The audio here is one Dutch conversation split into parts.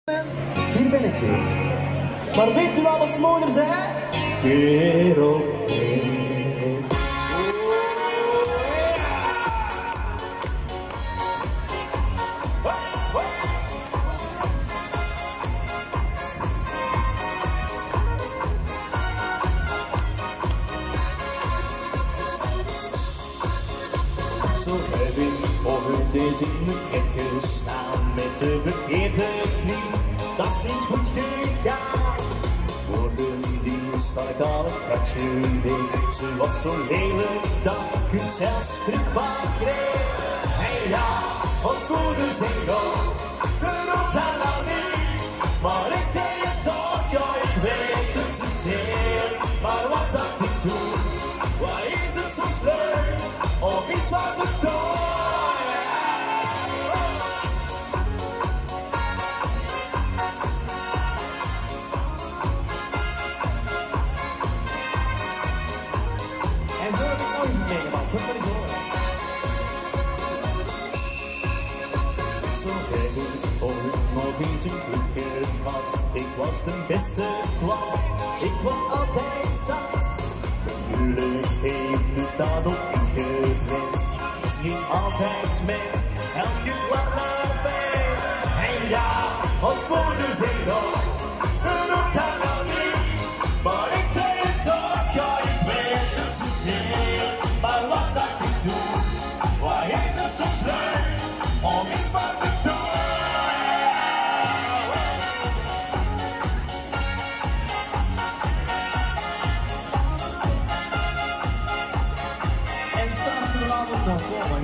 Hier ben ik weer. Maar weet u wat we moeder zei? Keer op keer. Zo heb ik ooit eens in de kerk gestaan met de verkeerde knie. Dat is niet goed gegaan. Voor de dienst had ik al een kratje mee. Ze was zo lelijk dat ik het zelfs schrik van kreeg. En ja, als moeder zei nog, geloof haar nou niet. Maar ik deed het toch, ja ik weet het zozeer. Maar wat dat ik doe, waar is het zo slecht? Of iets wat ik doe. En zo heb ik nog eens een meegemaakt. Goed, wat is horen. Zo heb ik ooit nog eens een geluk gehad. Ik was de beste klant. Ik was altijd zat. Natuurlijk heeft het dan ook niet gered. Misschien altijd met elke klap naar bed. En ja, als moeder zei nog, geloof haar nou niet. Maar ik deed het toch, ja ik weet het zozeer. Maar wat dat ik doe, waar is het zo slecht om iets van te doen? En straks de avond nog komen.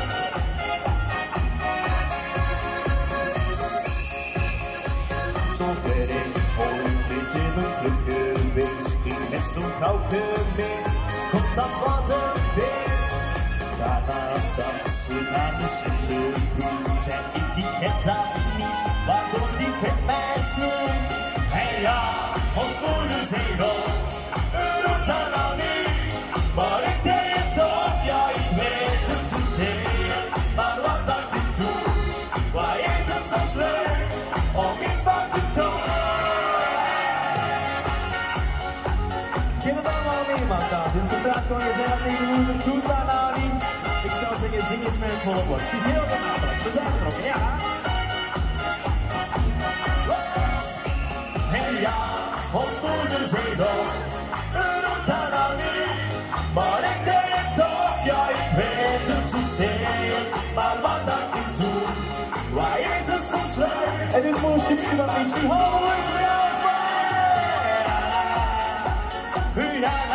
Zo ben ik ooit eens in mijn geluk geweest. Ging met zo'n vrouwtje mee, komt dat was een feest. Daarna dacht ze naar de zittenvloed. En ik heb dat niet, waardoor die met mij sloeg. En ja, ons moeder zei nog, doet dat nou niet. Maar ik deed het toch, ja ik weet het zozeer. Maar wat dat ik doe, waar is het zo slecht om iets van te doen? Geef het allemaal mee, man, dames. Dus gevraagd gewoon jezelf tegen moeder, doet dat nou niet. Ik zou zeggen, zing eens met het volle borst. Het is heel gemakkelijk. We zijn vertrokken, ja. En ja, ons moeder zei nog, doet dat nou niet. Maar ik deed het toch, ja ik weet het zozeer. Maar wat dat ik doe, waar is het zo slecht? En dit mooie stukje dat iets niet houden, ja,